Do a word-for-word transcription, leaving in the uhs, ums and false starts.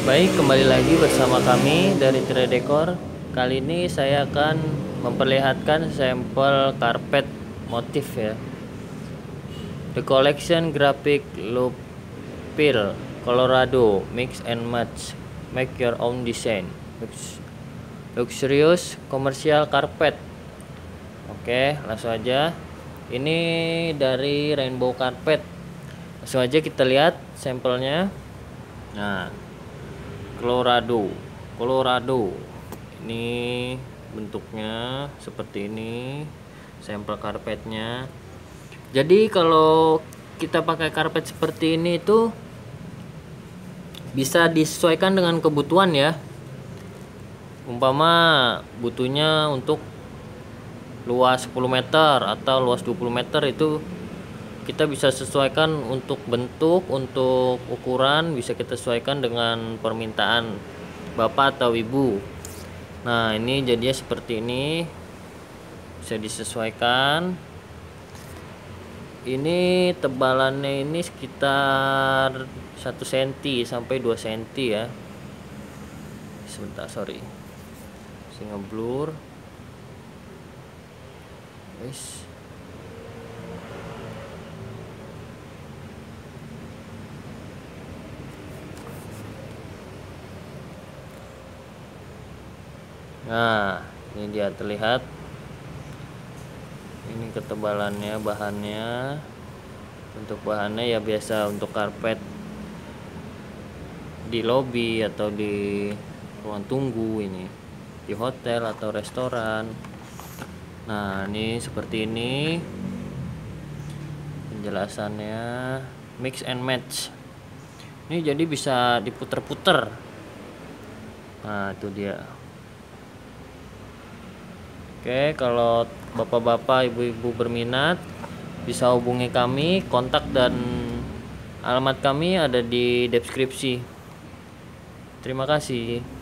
Baik, kembali lagi bersama kami dari Tirai Dekor. Kali ini saya akan memperlihatkan sampel karpet motif ya. The Collection Graphic Loop Pill Colorado Mix and Match. Make your own design. Lux Luxurious Commercial Carpet. Oke, langsung aja. Ini dari Rainbow Carpet. Langsung aja kita lihat sampelnya. Nah, Colorado, Colorado. Ini bentuknya seperti ini, sampel karpetnya. Jadi kalau kita pakai karpet seperti ini itu bisa disesuaikan dengan kebutuhan ya. Umpama butuhnya untuk luas sepuluh meter atau luas dua puluh meter, itu kita bisa sesuaikan untuk bentuk, untuk ukuran bisa kita sesuaikan dengan permintaan bapak atau ibu. Nah, ini jadinya seperti ini, bisa disesuaikan. Ini tebalannya ini sekitar satu senti sampai dua senti ya. Sebentar, sorry, saya ngeblur. Wis. Nah, ini dia terlihat. Ini ketebalannya, bahannya. Untuk bahannya ya biasa untuk karpet di lobi atau di ruang tunggu, ini di hotel atau restoran. Nah, ini seperti ini penjelasannya. Mix and match. Ini jadi bisa diputer-puter. Nah, itu dia. Oke, kalau bapak-bapak, ibu-ibu berminat bisa hubungi kami. Kontak dan alamat kami ada di deskripsi. Terima kasih.